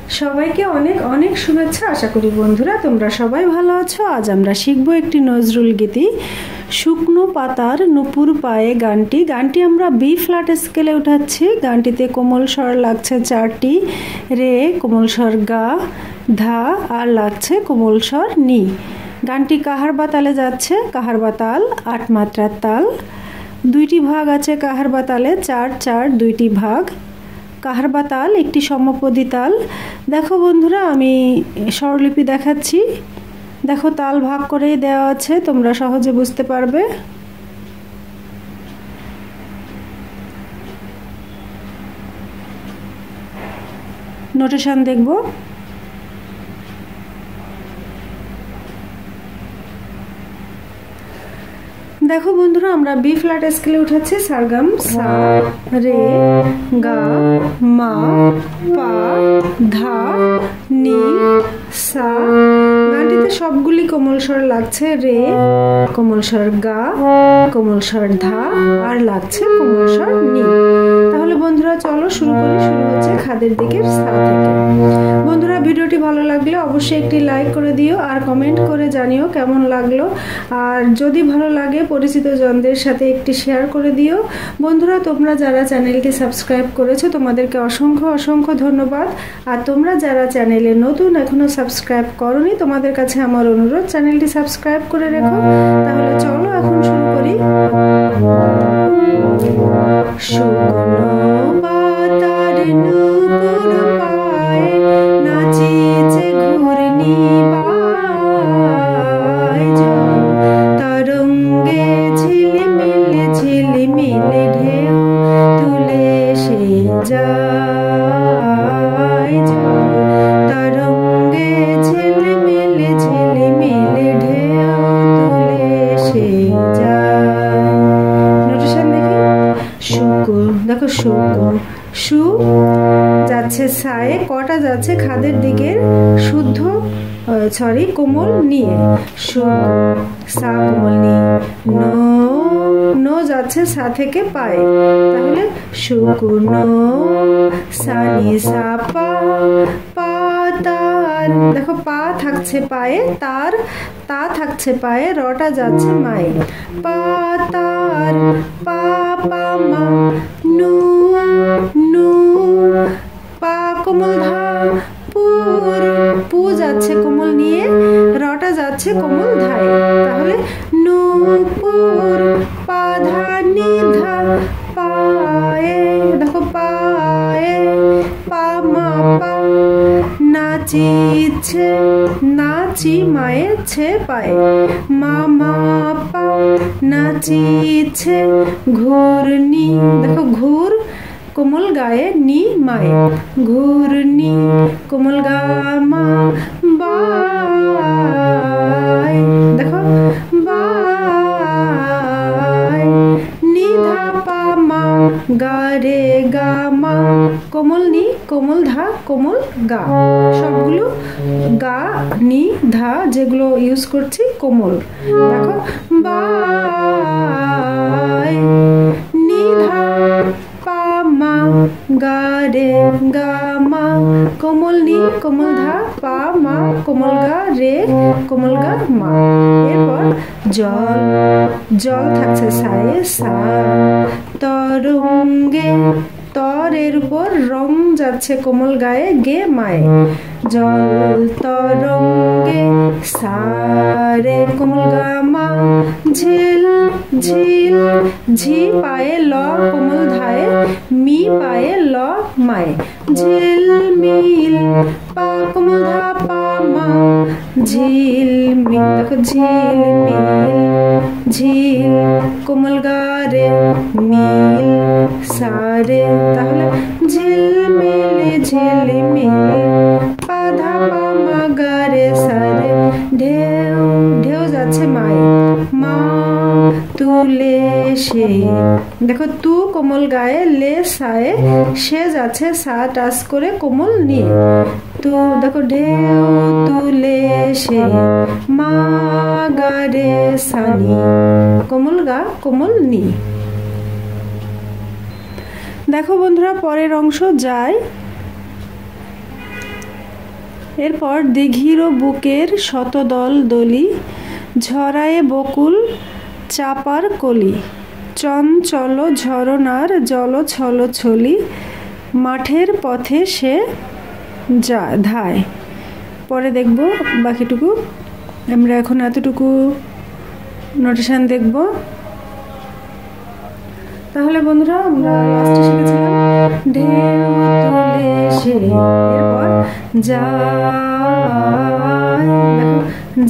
সবাইকে অনেক অনেক শুভেচ্ছা। আশা করি বন্ধুরা তোমরা সবাই ভালো আছো। আজ আমরা শিখবো একটি নজরুল গীতি শুকনো পাতার নুপুর পায়ে গানটি আমরা বি ফ্ল্যাট স্কেলে উঠাচ্ছি। গানটিতে কোমল স্বর লাগছে 4টি, রে, কোমল স্বর গা, ধা আর লাগছে কোমল স্বর নি। গানটি কাহার বা তালে যাচ্ছে। কাহার বা তাল 8 মাত্রার তাল। 2টি ভাগ আছে কাহার বা তালে, 4-4 2টি ভাগ। কাহার বা তাল একটি সমপদী তাল। দেখো বন্ধুরা আমি স্বরলিপি দেখাচ্ছি, দেখো তাল ভাগ করেই দেওয়া আছে, তোমরা সহজে বুঝতে পারবে। নোটেশন দেখব। দেখো বন্ধুরা আমরা বি ফ্ল্যাট স্কেলে উঠাচ্ছি। সারগাম সা, রে, গা, মা, পা, ধা, নি, সা। গানটিতে সবগুলি কোমল স্বর লাগছে। রে, কোমল স্বর গা, কোমল স্বর ধা আর লাগছে কোমল স্বর নি। তাহলে বন্ধুরা চলো শুরু করি। শুরু হচ্ছে খাদের দিকের সা থেকে। বন্ধুরা ভিডিওটি ভালো লাগলে অবশ্যই একটি লাইক করে দিও আর কমেন্ট করে জানিও কেমন লাগলো। আর যদি ভালো লাগে পরিচিত জনদের সাথে একটি শেয়ার করে দিও। বন্ধুরা তোমরা যারা চ্যানেলটি সাবস্ক্রাইব করেছো তোমাদেরকে অসংখ্য অসংখ্য ধন্যবাদ। আর তোমরা যারা চ্যানেলে নতুন এখনো সাবস্ক্রাইব করোনি তোমাদের কাছে আমার অনুরোধ চ্যানেলটি সাবস্ক্রাইব করে রেখো। তাহলে চলো এখন শুরু করি। শুকনো পাতার নুপুর পায়ে নাচিছে ঘূর্ণি বায়, তরঙ্গে ঝিলিমিলি ঢেউ তুলে সে যায়। তরঙ্গে ঝিলিমিলি ঢেউ তুলে সে যায়। নোটেশন দেখি। শুকু, দেখো শুকু, সু যাচ্ছে সায়ে, কটা যাচ্ছে খাদের দিকের শুদ্ধ কোমল নিয়ে। শুকু সা কোমল নি। নো, নো যাচ্ছে সা থেকে পায়ে, তাহলে শুকনো সা নি সা পা, পা তার। দেখো পা থাকছে পায়ে, তার তা থাকছে পায়ে, রটা যাচ্ছে মায়ে। পা তার পা পা মা, নু নু পা কোমল ধা, পুর পু যাচ্ছে কোমল নিয়ে, রটা যাচ্ছে কোমল ধায়ে, তাহলে নূপুর পা ধা নি ধা পায়ে। দেখো পায়ে পা মা পা, নাচিছে নাচি মায়ে ছে পায়ে, মা মা পা নাচিছে ঘূর্ণি। দেখো ঘুর কোমল গায়ে নি মায়ে, ঘূর্ণি কোমল গা মা বায়। দেখো বায়, নি ধা পা মা, গা রে গা মা, কোমল নি কোমল ধা কোমল গা। সবগুলো গা নি ধা যেগুলো ইউজ করছি কোমল। দেখো বায়, নি ধা পা মা, গা রে গা মা, কোমল নি কোমল ধা পা মা, কোমল গা রে কোমল গা মা। এরপর জল, জল থাকছে সায়ে সা, তরঙ্গে তরের উপর রং যাচ্ছে কোমল গায়ে গে মায়ে। জল তরঙ্গে সা রে কোমল গা মা, ঝিল ঝিল ঝি পায়ে ল কোমল ধায়ে, মি পায়ে ল মায়ে। ঝিল মিল পা কোমল ধা পা মা, ঝিল মিল। দেখো ঝিল মিল, ঝিল কোমল গা রে মিল সা রে, তাহলে ঝিলমিলি পা ধা পা মা গা রে সা রে। ঢেউ, ঢেউ যাচ্ছে মায়ে, মা তুলে সে। দেখো তু কোমল গায়ে, লে সায়ে, সে যাচ্ছে সা টাচ করে কোমল নিয়ে। তু দেখো ঢেউ তুলে সে, মা গা রে সা নি, কোমল গা কোমল নি। দেখো বন্ধুরা পরের অংশ যায়। এরপর দিঘির বুকের শতদল দলি, ঝরায়ে বকুল চাপার কলি, চঞ্চল ঝরনার জল ছল ছলি, মাঠের পথে সে ধায়। পরে দেখব বাকিটুকু। আমরা এখন এতটুকু নোটেশন দেখব। তাহলে বন্ধুরা আমরা লাস্টে শিখেছিলাম ঢেউ তুলে সে, এরপর যায়, দেখো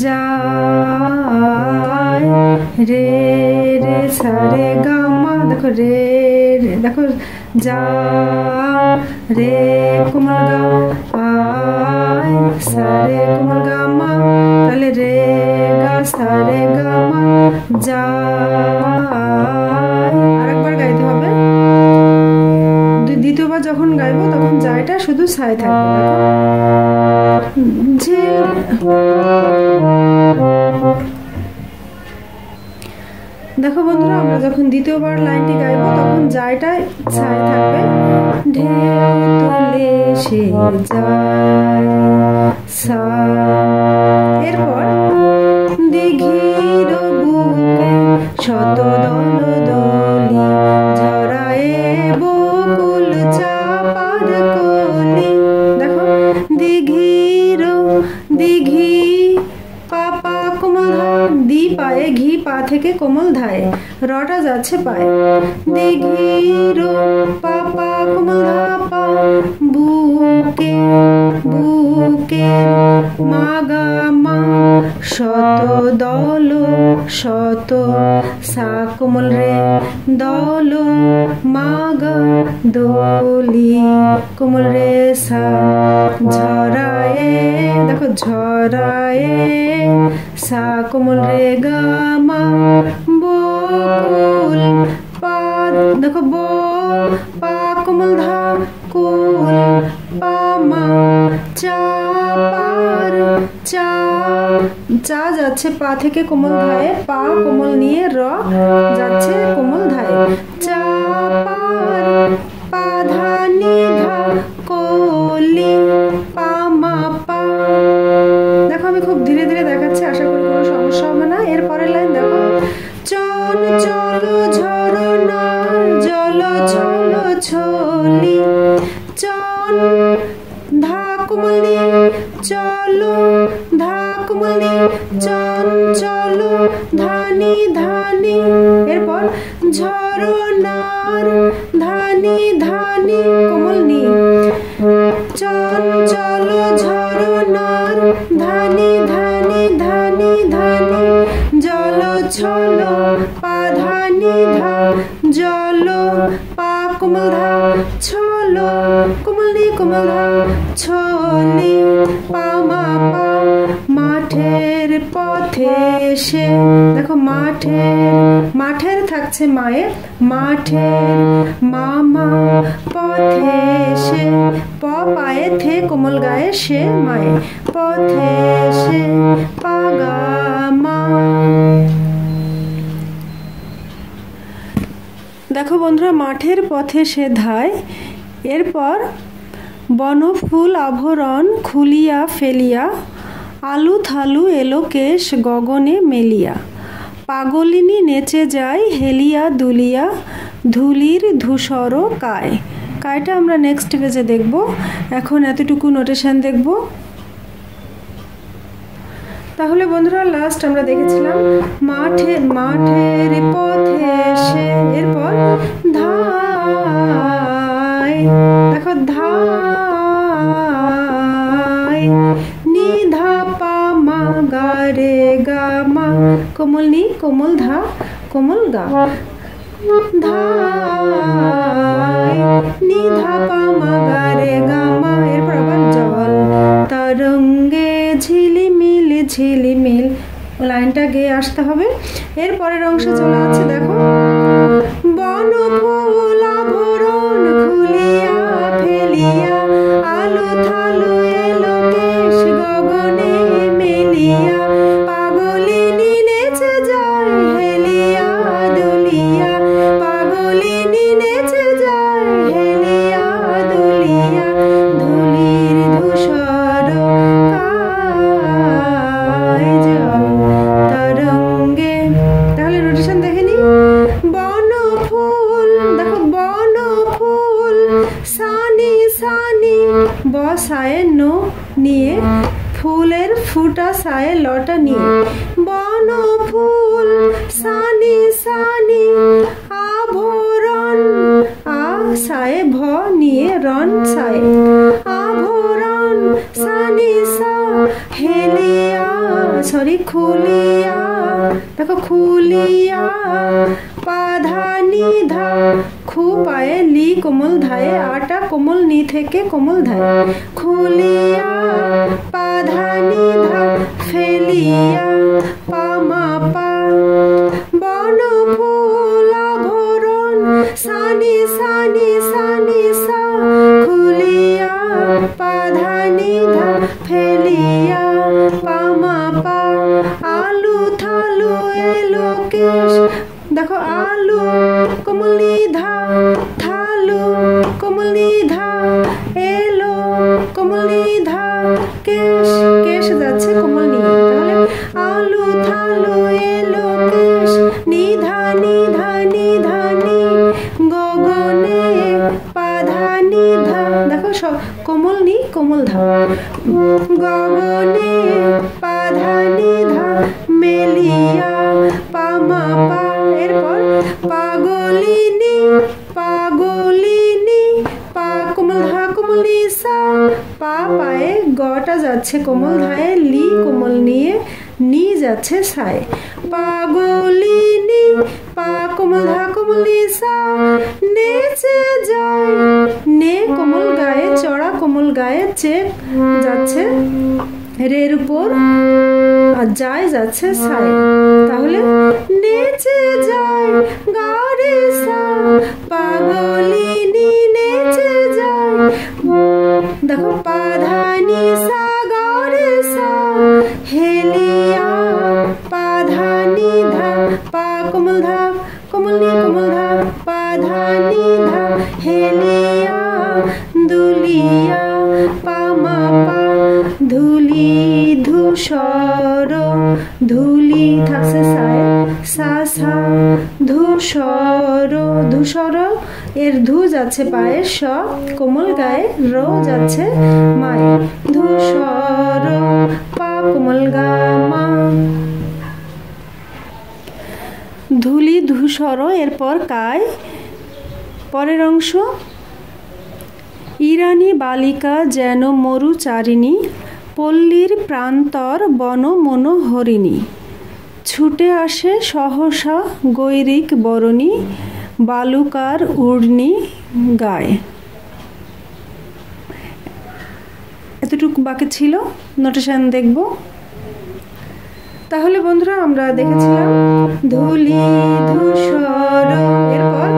যায় রে রে সা রে গা মা, দেখো রে রে, দেখো যা রে কোমল গা আয় সা রে কোমল গা মা, তাহলে রে গা সা রে গা মা যায়। আরেকবার গাইতে হবে। দ্বিতীয়বার যখন গাইবো তখন যায়টা শুধু সায় থাকবে। দেখো বন্ধুরা আমরা যখন দ্বিতীয়বার লাইনটি গাইবো তখন যায়টা ছায় থাকবে। ঢেউ তুলে সে যায় সা, এরপর দিঘির বুকে শতদল দলি, ঝরায়ে বকুল চাপার কলি, দেখো দিঘির, দিঘি পা পা কোমল ধা, দি পায়ে ঘি পা থেকে কোমল ধায়ে, রটা যাচ্ছে পায়ে, দিঘির পা পা কোমল ধা পা, বুকে বুকে মা গা মা, শত দল শত সা কোমল রে দল, মা গা দলি কোমল রে সা, ঝরায়ে, দেখো ঝরায়ে সা কোমল রে গা মা, বকুল পা, দেখো ব পা কোমল ধা কুল পা মা, চাপার চা, চা যাচ্ছে পা থেকে কোমল ধায়ে, পা কোমল নিয়ে র যাচ্ছে কোমল ধায়ে, চাপার পা ধা নি ধা কলি পা মা পা। দেখো আমি খুব ধীরে ধীরে দেখাচ্ছি, আশা করি কোনো সমস্যা হবে না। এরপরের লাইন দেখো চঞ্চল ঝরনার জল ছল ছলি, চন ধা কোমলি চলো ধা কোমলি চঞ্চল ধানি ধানি, এরপর ঝরনার ধানি ধানি কোমল নি, চঞ্চল ঝরনার ধানি ধানি ধানি ধানি, জল ছল পা ধানি ধা, জল পা কোমল ধা ছল কোমলি কোমল ধা ছলি পা মা পা, মাঠের পথে সে, দেখো মাঠের, মাঠের থাকছে মায়ে, মাঠের মামা পথে সে, প পায়ে থে কোমল গায়ে সে মায়ে, পথে সে পা গা মা। দেখো বন্ধুরা মাঠের পথে সে ধায়, এরপর বনফুল আভরণ খুলিয়া ফেলিয়া, আলু থালু এলো কেশ গগনে মেলিয়া, পাগলিনী নেচে যায় হেলিয়া দুলিয়া, ধুলির ধূসর কায়। কায়টা আমরা নেক্সট পেজে দেখব, এখন এতটুকু নোটেশন দেখব। তাহলে বন্ধুরা লাস্ট আমরা দেখেছিলাম মাঠে মাঠের পথে সে, এরপর ধায়, দেখো ধায় নি ধা পা মা গা রে গা মা, কোমল নি কোমল ধা কোমল গা, ধায় নি ধা পা মা গা রে গা মা, এরপর আবার জল তরঙ্গে ঝিলিমিল ঝিলিমিল, লাইনটা গেয়ে আসতে হবে। এরপরের অংশে চলে আছে দেখো বনফুল আভরণ খুলিয়া ফেলিয়া, আলু থালু এলো কেশ গগনে মেলিয়া, পাগলিনী নেচে যায় হেলিয়া দুলিয়া, পাগলিনী নেচে যায় হেলিয়া দুলিয়া, ধুলির ধূসর ব সায়ে নো নিয়ে ফুলের ফুটা সায়ে লটা নিয়ে বন ফুল সানি সানি আভরণ আ সায়ে ভ নিয়ে রন সায়ে আভরণ সানি সা হেলিয়া খুলিয়া দেখো খুলিয়া পাধানি ধা খু পায়ে লি কোমল ধায়ে আটা কোমল নি থেকে কোমল ধায়ে খুলিয়া পাধানি ধা ফেলিয়া পামা পা বন ফুল আভরণ সানি সানি সানি সা খুলিয়া পাধানি ধা ফেলিয়া পামা পা আলু থালু এলো কেশ দেখো আলু কোমলি ধা থালু কোমলি ধা এলো কোমলি ধা কেশ কেশ যাচ্ছে কোমল নিয়ে তাহলে আলু থালু এলো কেশ নিধা নিধা নিধা নি গগনে পাধা নিধা দেখো সব কোমল নি কোমল ধা গগনে পাধা নিধা মেলিয়া পামা পা এরপর পাগলিনী পাগলিনী পা কোমল ধা কোমলি সা পা পায়ে গটা যাচ্ছে কোমল ধায়ে লি কোমল নিয়ে নি যাচ্ছে সায়ে পাগলিনী পা কোমল ধা কোমলি সা নেচে যায় নে কোমল গায়ে চড়া কোমল গায়ে চেক যাচ্ছে রের উপর আর যায় যাচ্ছে সায়ে তাহলে নেচে যায় গারে সা পাগলিনী নেচে যায় দেখো পাধানি সা গারে সা হেলিয়া পাধানি ধা পা কোমল ধা কোমলি কোমল ধা পাধানি ধা হেলিয়া দুলিয়া পামা পা ধুলি ধূসর ধুলি থাকছে সায়ে সা সা ধূসর ধূসর এর ধু যাচ্ছে পায়ে স কোমল গায়ে র যাচ্ছে মায়ে ধূসর পা কোমল গা মা ধুলি ধূসর এরপর কায় পরের অংশ ইরানি বালিকা যেন মরুচারিণী পল্লীর প্রান্তর বন মনোহরিণী ছুটে আসে সহসা গৈরিক বরণী বালুকার উর্ণী গায় এতটুকু বাকি ছিল নোটেশন দেখব তাহলে বন্ধুরা আমরা দেখেছিলাম ধুলি ধূসর এরপর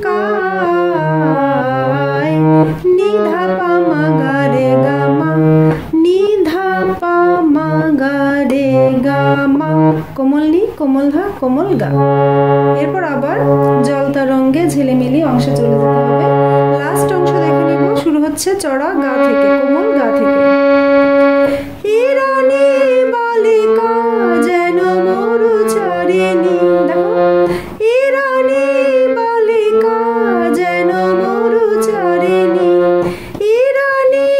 কায় নিধা পামা গারে গামা নিধা পামা গারে গামা কোমল নি কোমল ধা কোমল গা এরপর আবার জলতা রঙ্গে ঝিলিমিলি অংশে চলে যেতে হবে লাস্ট অংশ দেখে নিব শুরু হচ্ছে চড়া গা থেকে কোমল গা থেকে ইরানি বালিকা যেন মরুচারিণী দেখো ইরানি বালিকা যেন মরুচারিণী ইরানি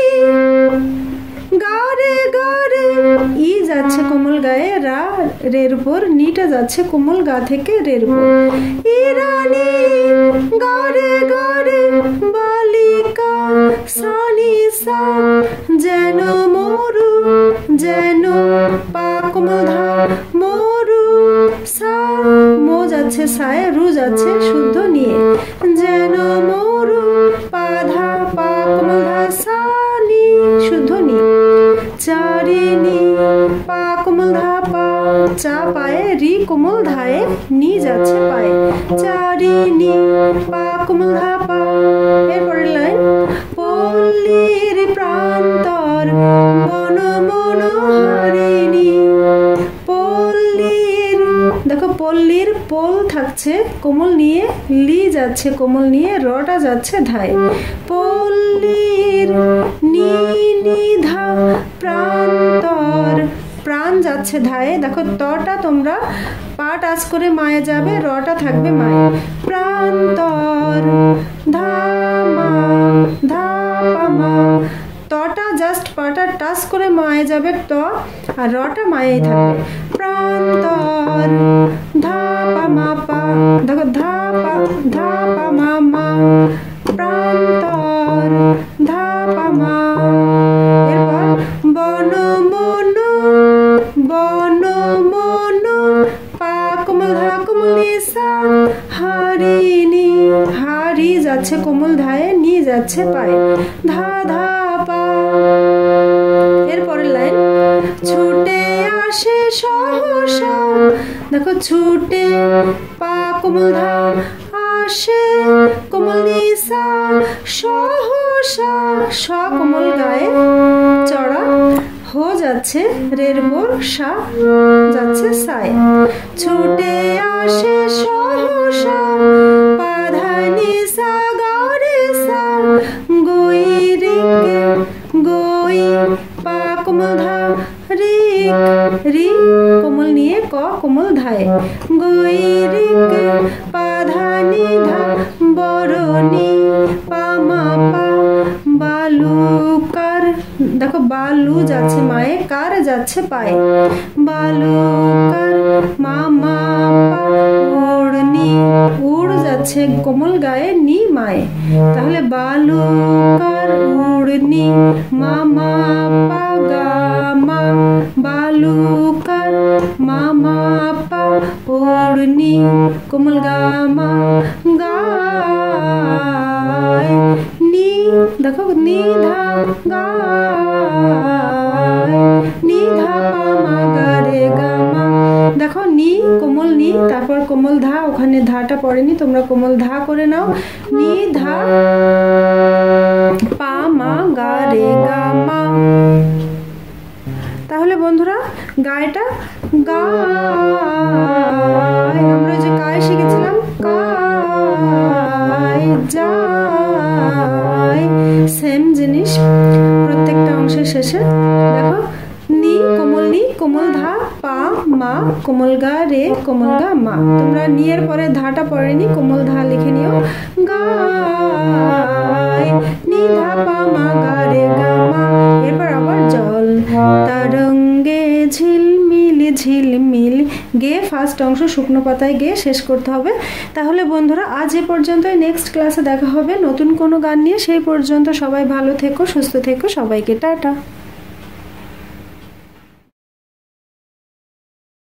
গারে গারে ই যাচ্ছে কোমল গায়ে রা রের উপর নিটা যাচ্ছে কোমল গা থেকে রের উপর ইরানি গারে গারে বালিকা সানি সা যেন মরু যেন পা কোমল ধা মরু সা মো যাচ্ছে সায়ে রু যাচ্ছে শুদ্ধ নিয়ে যেন মরু পাধা পা কোমল ধা সানি শুদ্ধ নিয়ে চারিণী পা কোমল ধা পা চা পায়ে রি কোমল ধায়ে নি যাচ্ছে পায়ে চারিণী পা কোমল ধা পা এরপরের লাইন পল্লীর প্রান্তর বন মনোহরিণী পল্লীর দেখো পল্লীর পোল থাকছে কোমল নিয়ে লি যাচ্ছে কোমল নিয়ে রটা যাচ্ছে ধায়ে পল্লীর নি নিধা প্রান্তর প্রাণ যাচ্ছে ধায়ে দেখো তটা তোমরা পা টাচ করে মায়ে যাবে রটা থাকবে মায়ে প্রান্তর ধামা ধাপা মা ত মায়ে যাবে ত, আর রটা মায়েই থাকবে। প্রান্তর ধা পা মা পা, দেখো ধা পা মা মা, প্রান্তর ধা পা মা। এরপর বন মন, বন মন পা কোমল ধা কোমল নি সা, হারিনি, হারি যাচ্ছে কোমল ধায়ে, নি যাচ্ছে পায়ে, ধা ধা পা। এরপরের লাইন ছুটে আসে সহসা, দেখো ছুটে পা কোমল ধা, আসে কোমল নি সা, সহসা স কোমল গায়ে চড়া, হো যাচ্ছে রের উপর, সা যাচ্ছে সায়। ছুটে আসে সহসা পা ধা নি সা গা রে সা, গই রিক গই পা কোমল ধা, রিক রি কোমল নিয়ে ক কোমল ধায়ে, গই রিক পা ধা নি ধা, বরণি পা মা পা, বালুকার, দেখো বালু যাচ্ছে মায়ে, কার যাচ্ছে পায়ে, বালুকার মা মা পা, ওড়নি উড় যাচ্ছে কোমল গায়ে, নি মায়ে, তাহলে বালুকার উড়নি মা মা পা গা মা, বালুকার মা মা পা, ওড়নি কোমল গা মা, গায় নি, দেখো নি ধা গায়, নি ধা পা মা গা রে গা মা, দেখো নি কোমল নি, তারপর কোমল ধা, ওখানে ধাটা পড়েনি, তোমরা কোমল ধা করে নাও, নি ধা পা মা গা রে গা মা। তাহলে বন্ধুরা গায়টা গায়, আমরা যে গায় শিখেছিলাম গায় যায়, সেম জিনিস প্রত্যেকটা অংশের শেষে। দেখো নি কোমল ধা, পা মা কোমল গা রে কোমল গা মা, তোমরা নি এর পরে ধাটা পড়েনি, কোমল ধা লিখে নিও, গায় নি ধা পা মা গা রে গা মা। এরপর আবার জল তরঙ্গে ঝিলমিল ঝিলমিল, গে ফার্স্ট অংশ শুকনো পাতায় গে শেষ করতে হবে। তাহলে বন্ধুরা আজ এ পর্যন্তই, নেক্সট ক্লাসে দেখা হবে নতুন কোনো গান নিয়ে। সেই পর্যন্ত সবাই ভালো থেকো, সুস্থ থেকো, সবাইকে টাটা।